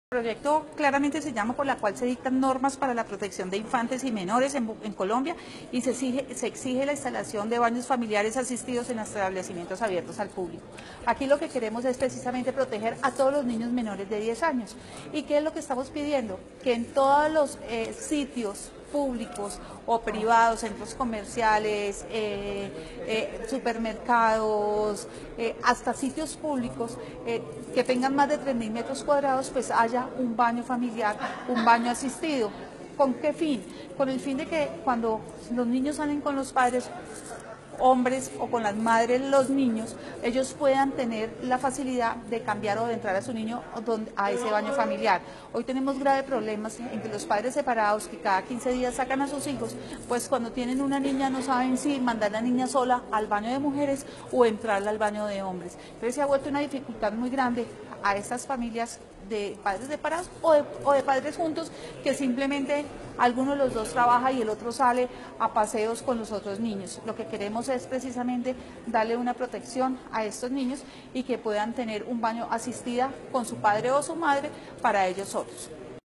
El proyecto claramente se llama por la cual se dictan normas para la protección de infantes y menores en Colombia y se exige la instalación de baños familiares asistidos en establecimientos abiertos al público. Aquí lo que queremos es precisamente proteger a todos los niños menores de 10 años. ¿Y qué es lo que estamos pidiendo? Que en todos los sitios públicos o privados, centros comerciales, supermercados, hasta sitios públicos que tengan más de 3.000 metros cuadrados, pues haya un baño familiar, un baño asistido. ¿Con qué fin? Con el fin de que cuando los niños salen con los padres, hombres o con las madres los niños, ellos puedan tener la facilidad de cambiar o de entrar a su niño a ese baño familiar. Hoy tenemos graves problemas entre los padres separados que cada 15 días sacan a sus hijos, pues cuando tienen una niña no saben si mandar a la niña sola al baño de mujeres o entrarla al baño de hombres. Entonces se ha vuelto una dificultad muy grande a estas familias de padres separados o de padres juntos que simplemente alguno de los dos trabaja y el otro sale a paseos con los otros niños. Lo que queremos es precisamente darle una protección a estos niños y que puedan tener un baño asistida con su padre o su madre para ellos solos.